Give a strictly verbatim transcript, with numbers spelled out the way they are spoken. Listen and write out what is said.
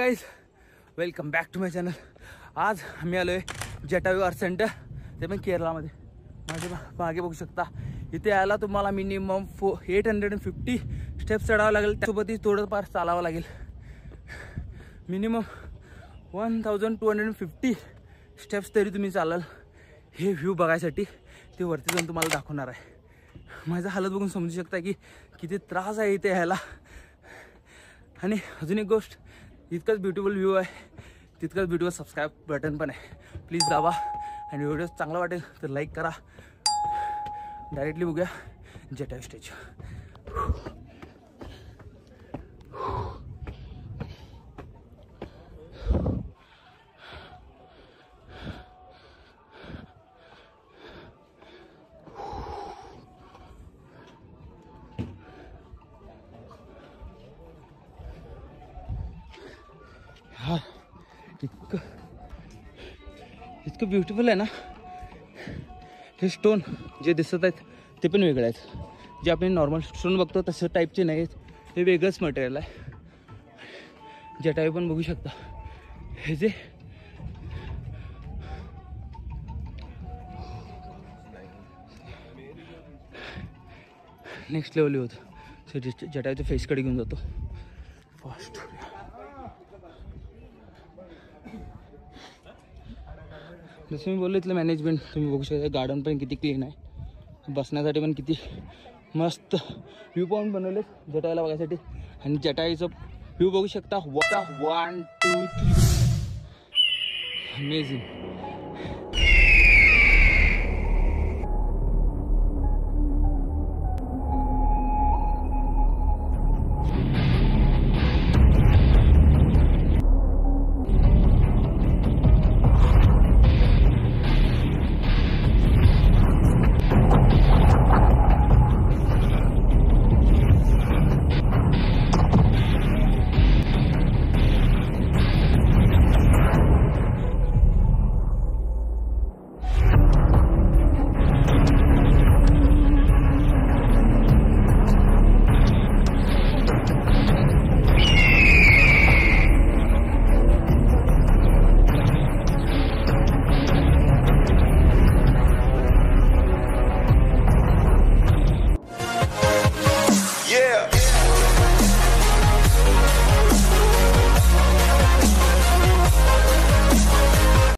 Guys, welcome back to my channel. आज आम्ही आलो आहे जटायू आर्ट सेंटर, ते पण केरळामध्ये. माझे मागे बघू शकता. इथे यायला तुम्हाला minimum four eight hundred and fifty steps चढावं लागेल. त्यासोबतच थोडंफार चालावं लागेल. Minimum one thousand two hundred fifty steps तरी तुम्ही चालाल हे व्ह्यू बघायसाठी. ते वरती जाऊन तुम्हाला दाखवणार आहे. माझा हालत बघून समजू शकता की किती त्रास आहे इथे यायला. आणि अजून एक गोष्ट, इतकाच ब्युटिफुल व्ह्यू आहे, तितकाच ब्युटिफुल सबस्क्राईब बटन पण आहे. प्लीज दाबा आणि व्हिडिओ चांगला वाटेल तर लाईक करा. डायरेक्टली बघूया जटायू स्टेज. हा इतकं इतकं ब्युटिफुल आहे ना. हे स्टोन जे दिसत आहेत ते पण वेगळे आहेत. जे आपण नॉर्मल स्टोन बघतो तसं टाईपचे नाही आहेत. हे वेगळंच मटेरियल आहे. जटायू पण बघू शकता. हे जे नेक्स्ट लेवल होतं. सो जटायूच्या फेसकडे घेऊन जातो फास्ट. जसं मी बोललो, इथलं मॅनेजमेंट तुम्ही बघू शकता. गार्डन पण किती क्लीन आहे. बसण्यासाठी पण किती मस्त व्ह्यू पॉईंट बनवले जटायूला बघायसाठी. आणि जटायूचं व्ह्यू बघू शकता. One two three, amazing.